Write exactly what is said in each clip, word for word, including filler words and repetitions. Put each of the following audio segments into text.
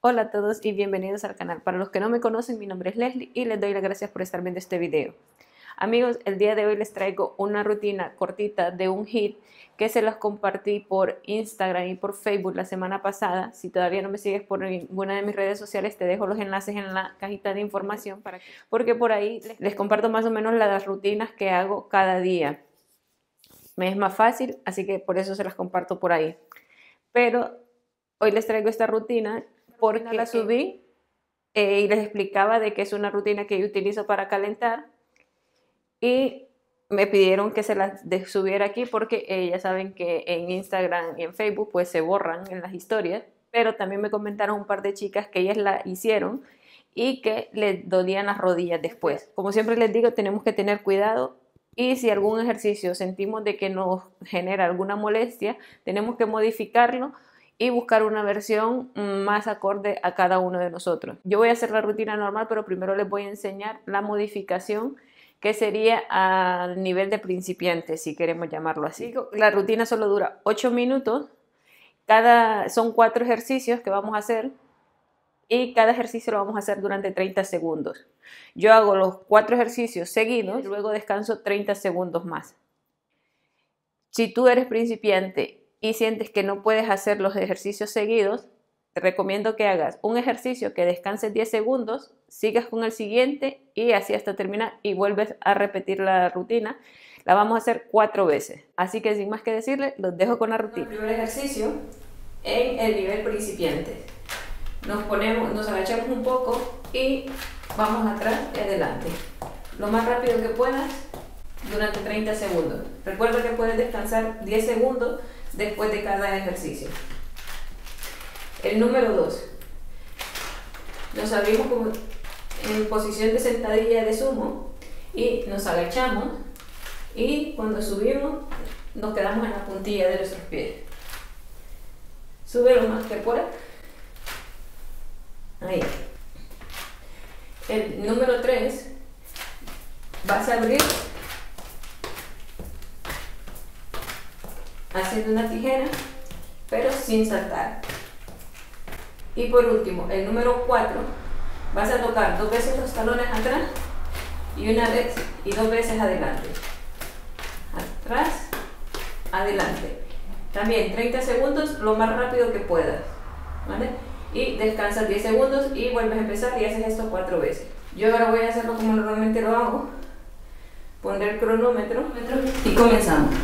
Hola a todos y bienvenidos al canal. Para los que no me conocen, mi nombre es Leslie y les doy las gracias por estar viendo este video. Amigos, el día de hoy les traigo una rutina cortita de un hit que se los compartí por Instagram y por Facebook la semana pasada. Si todavía no me sigues por ninguna de mis redes sociales, te dejo los enlaces en la cajita de información para que, porque por ahí les comparto más o menos las rutinas que hago cada día. Me es más fácil, así que por eso se las comparto por ahí. Pero hoy les traigo esta rutina porque la subí eh, y les explicaba de que es una rutina que yo utilizo para calentar y me pidieron que se las subiera aquí porque eh, ya saben que en Instagram y en Facebook pues se borran en las historias, pero también me comentaron un par de chicas que ellas la hicieron y que les dolían las rodillas después. Como siempre les digo, tenemos que tener cuidado y si algún ejercicio sentimos de que nos genera alguna molestia, tenemos que modificarlo y buscar una versión más acorde a cada uno de nosotros. Yo voy a hacer la rutina normal, pero primero les voy a enseñar la modificación que sería al nivel de principiante, si queremos llamarlo así. La rutina solo dura ocho minutos, cada, son cuatro ejercicios que vamos a hacer y cada ejercicio lo vamos a hacer durante treinta segundos. Yo hago los cuatro ejercicios seguidos y luego descanso treinta segundos más. Si tú eres principiante y sientes que no puedes hacer los ejercicios seguidos, te recomiendo que hagas un ejercicio que descanses diez segundos, sigas con el siguiente y así hasta terminar y vuelves a repetir la rutina. La vamos a hacer cuatro veces. Así que sin más que decirles, los dejo con la rutina. El primer ejercicio en el nivel principiante. Nos ponemos, nos agachamos un poco y vamos atrás y adelante. Lo más rápido que puedas durante treinta segundos. Recuerda que puedes descansar diez segundos después de cada ejercicio. El número dos. Nos abrimos como en posición de sentadilla de sumo y nos agachamos y cuando subimos nos quedamos en la puntilla de nuestros pies. Sube lo más que puedas. Ahí. El número tres. Vas a abrir haciendo una tijera, pero sin saltar. Y por último, el número cuatro, vas a tocar dos veces los talones atrás y una vez y dos veces adelante. Atrás, adelante. También treinta segundos, lo más rápido que puedas, ¿vale? Y descansas diez segundos y vuelves a empezar y haces esto cuatro veces. Yo ahora voy a hacerlo como normalmente lo hago. Pondré el cronómetro y comenzamos.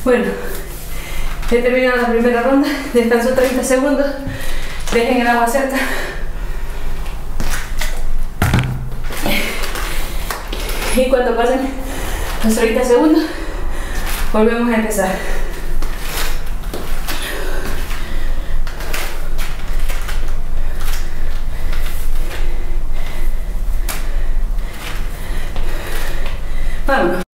Bueno, he terminado la primera ronda, descanso treinta segundos, dejen el agua cerca. Y cuando pasen los treinta segundos, volvemos a empezar. Vámonos.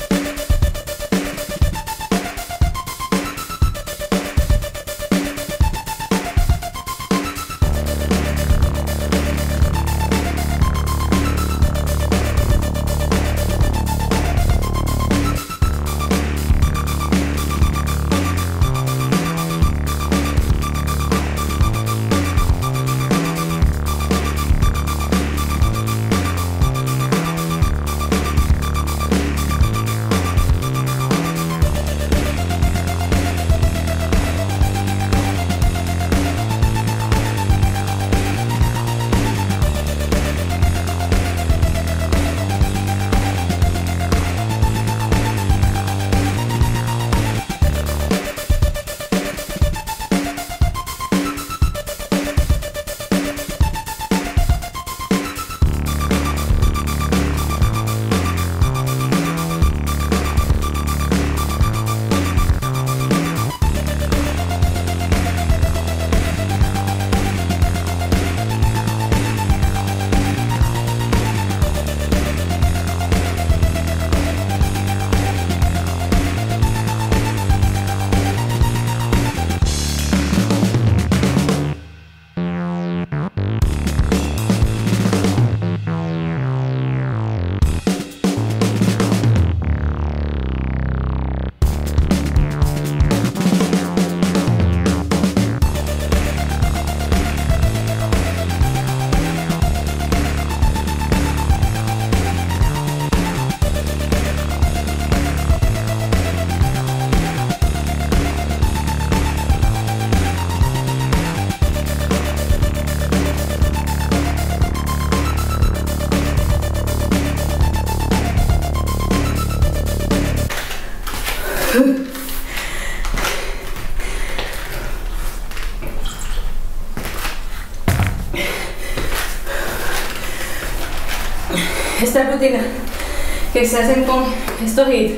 Estas rutinas que se hacen con estos hits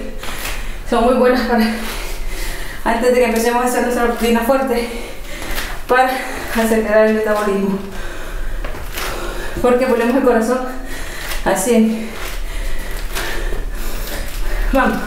son muy buenas para antes de que empecemos a hacer nuestra rutina fuerte para acelerar el metabolismo, porque ponemos el corazón a cien. Vamos.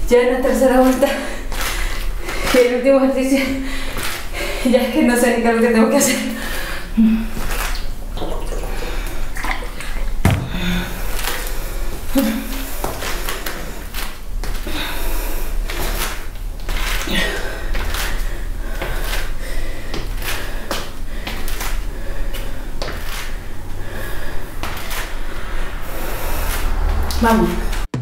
Ya en la tercera vuelta, y el último ejercicio, ya es que no sé ni qué es lo que tengo que hacer. Vamos.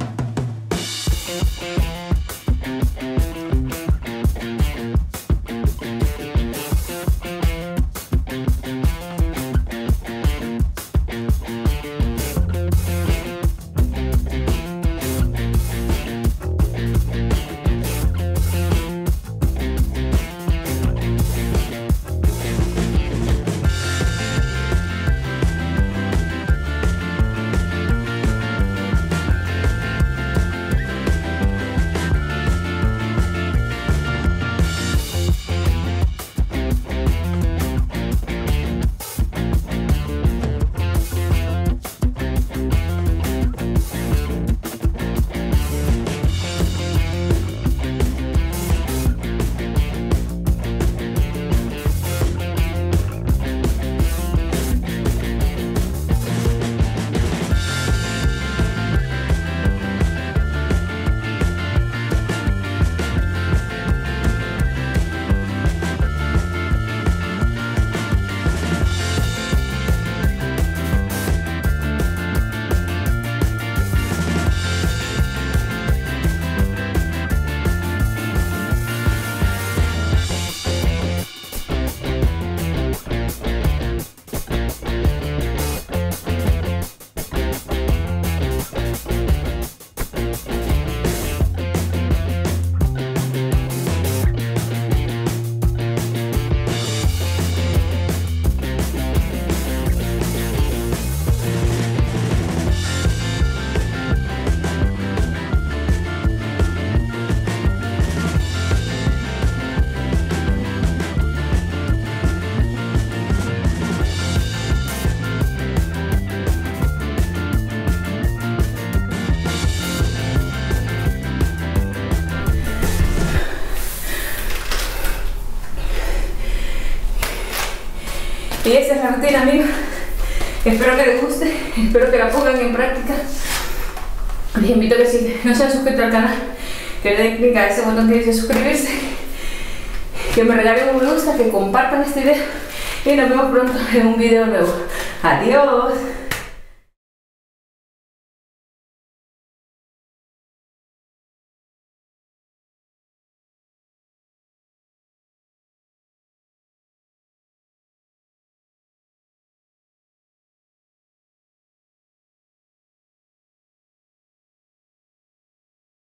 Y esa es la rutina, amigos. Espero que les guste, espero que la pongan en práctica. Les invito a que si no se han suscrito al canal, que le den clic a ese botón que dice suscribirse, que me regalen un me gusta, que compartan este video y nos vemos pronto en un video nuevo. Adiós.